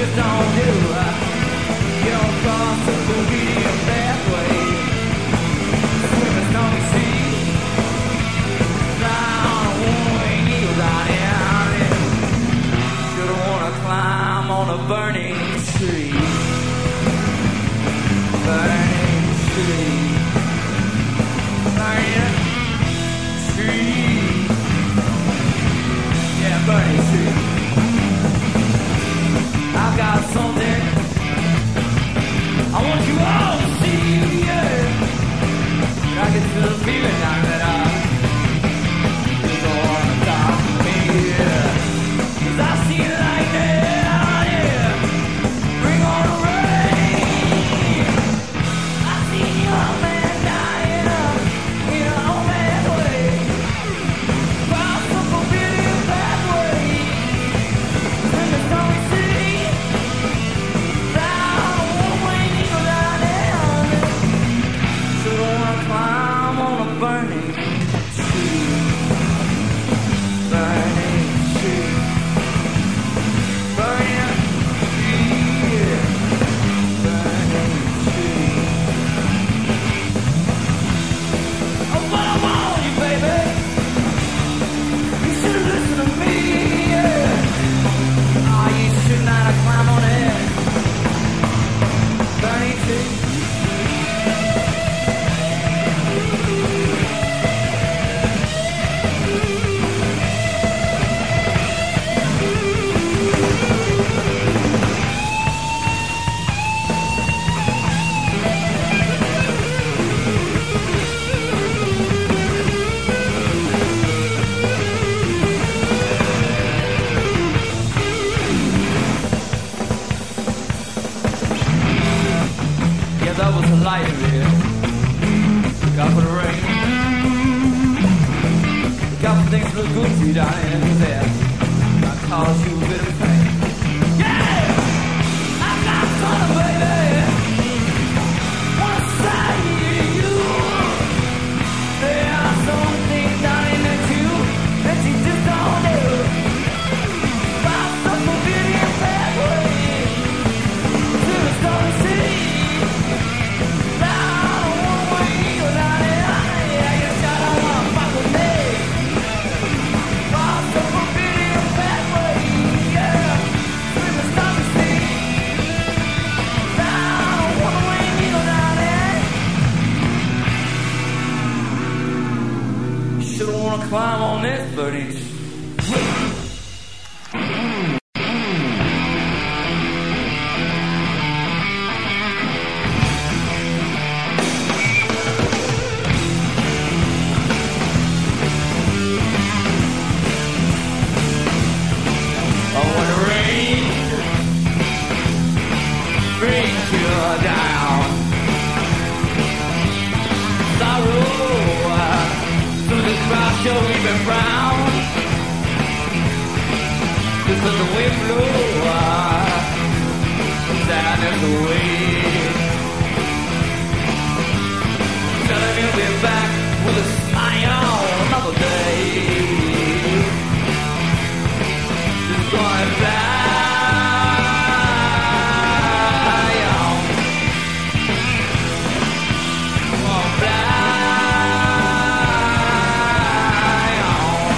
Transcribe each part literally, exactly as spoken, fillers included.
don't do. You don't cross the obedient pathway. Swim a stormy sea. Fly on a one-winged eagle down here. You don't wanna climb on a burning tree. Burning tree. Burning tree. Yeah, burning tree. I've got something I want you all to see, yeah. I can feel the feeling now that I You don't wanna talk to me, yeah. 'Cause I see lightning, yeah. Bring on the rain. I see young man dying in an old man's way. Cross the forbidden pathway. In the stormy sea. Down a one-winged eagle down there. So don't wanna climb on a burning tree. Burning tree. Burning tree. Burning tree. Oh, but I want you, baby. You should listen to me, yeah. Oh, you should not have climbed on it. Burning tree. Yeah, that was a light in here. Look out for the rain. Look out for things that look good to you down in there. Might cause you a bit of pain. Yeah! I got something, baby. Wanna say to you. There are some things down in there too that you just don't do. Find some forbidden pathway to the stormy sea. Down a one-winged eagle down there. Yeah, you shot on my fuck with me. Cross the forbidden pathway. Yeah, swim the stormy sea. Down a one-winged eagle down there. You shouldn't wanna climb on this burning tree. Oh, when the rain brings you down, sorrow uh, through the crowd your even brown. Because the wind blew uh, down in the way. Telling you'll be back with a smile another day. Just gonna fly on. Gonna fly on.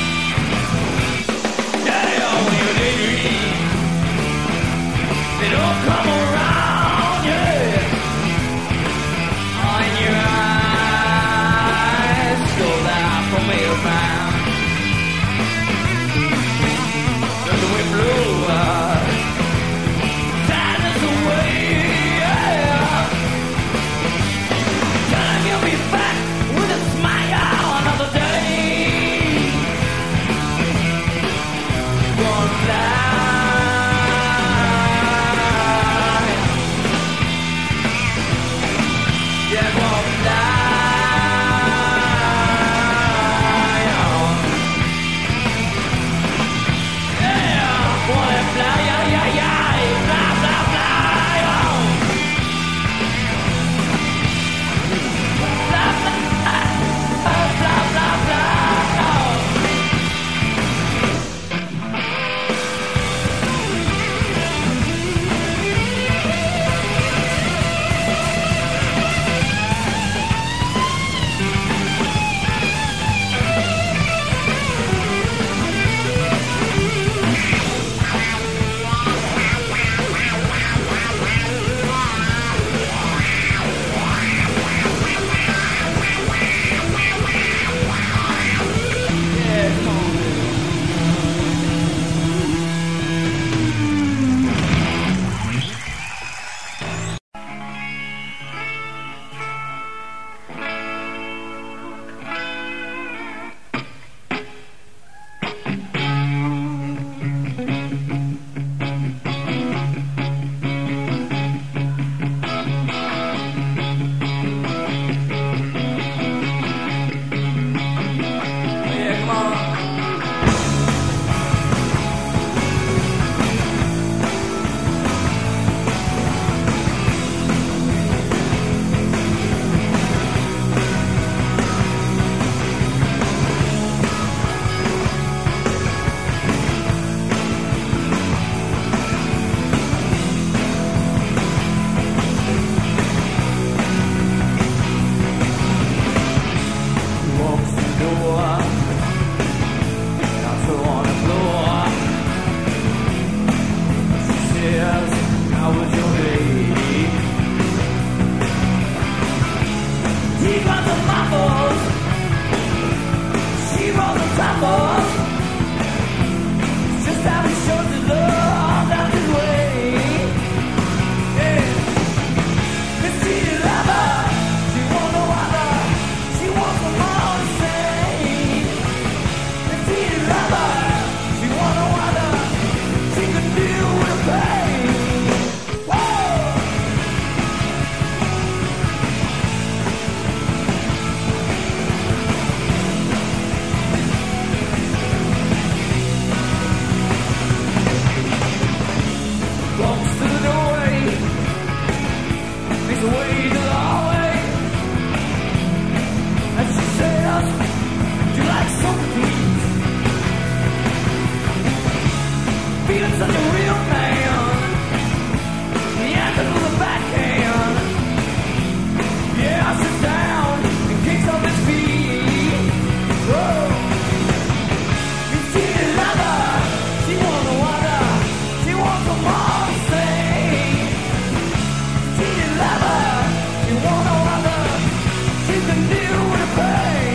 Yeah, when you daydream, they don't come around, yeah. On your eyes, go down for me around. The wind blew uh, sadness away, yeah. Time you'll be back with a smile another day. Gonna fly says, how was your day? He got the marbles, she rolled the tumbles. It's just how he shows his love down his way. Yeah. Mistreated lover, she wants no other, she wants them all the same. Mistreated lover, she wants no other, she can deal with the pain. Walks to the doorway, makes her way to the hallway, and she says, "Do you like something to eat?" Feeling such a real man, he answers with a backhand. Yeah, sits down and kicks up his feet. Whoa. He's cheated lover, she wants no other, she wants them all the same. Cheated lover, she wants no other, she can deal with the pain.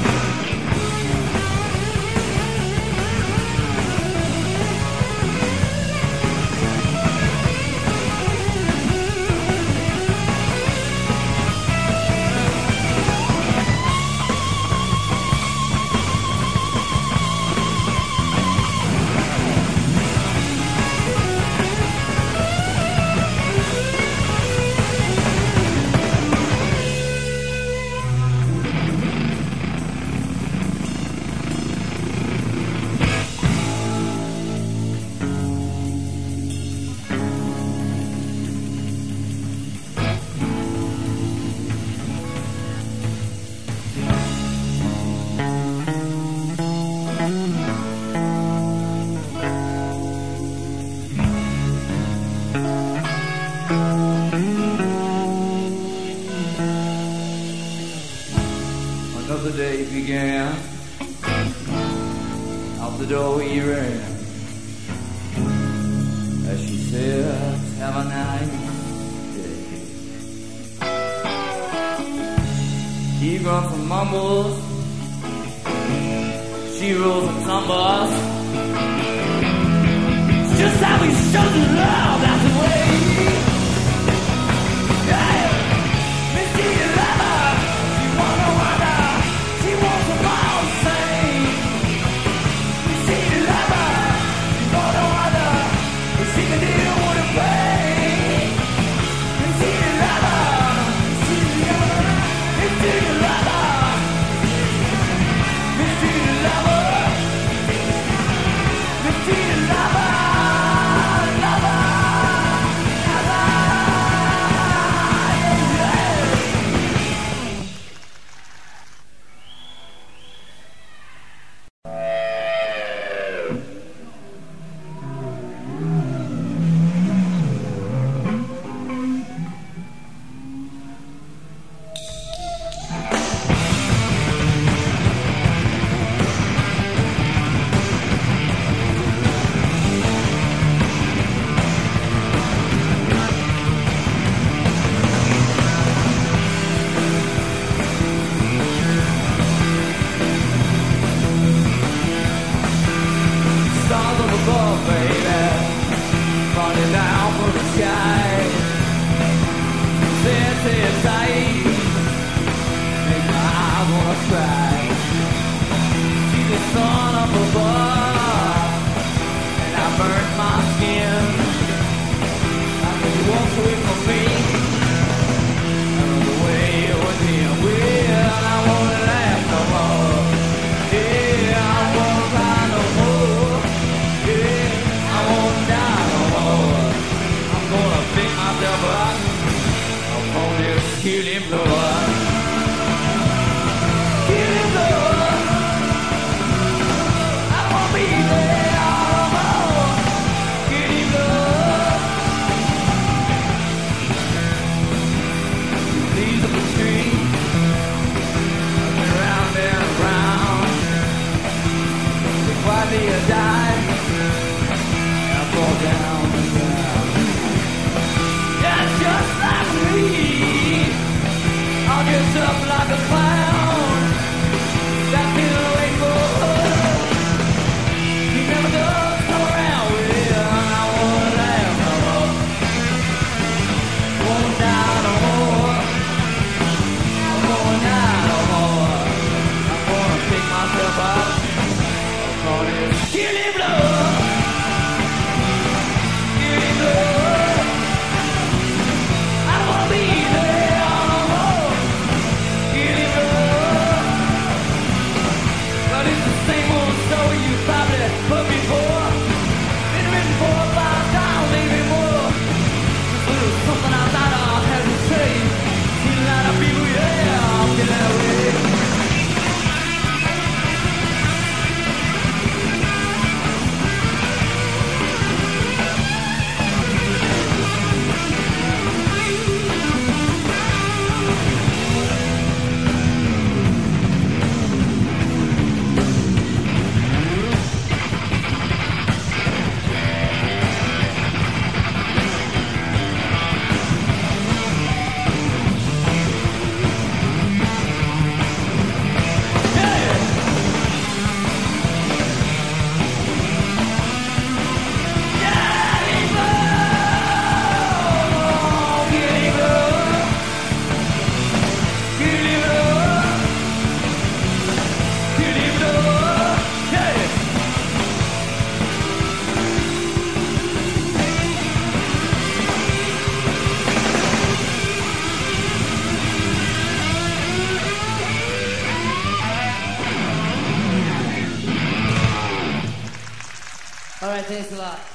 Another day began. Out the door he ran. As she said, have a nice day. He grunts and mumbles, she rolls and tumbles. It's just how he shows his love, that's the way. Yeah. Mistreated lover, she wants no other, she wants them all the same. Mistreated lover, she wants no other, but she can deal with the pain. Mistreated lover, mistreated lover, mistreated lover, mistreated lover, lover, lover, yeah. Stars up above, baby, falling down from the sky. Sit here tight, make my eyes wanna cry. See the sun up above, and I burnt my skin. I know you walked away from me, I know the way it was here. Well, I won't laugh no more. Yeah, I won't cry no more. Yeah, I won't die no more. I'm gonna pick myself up up on this killing floor. Kill All right, thanks a lot.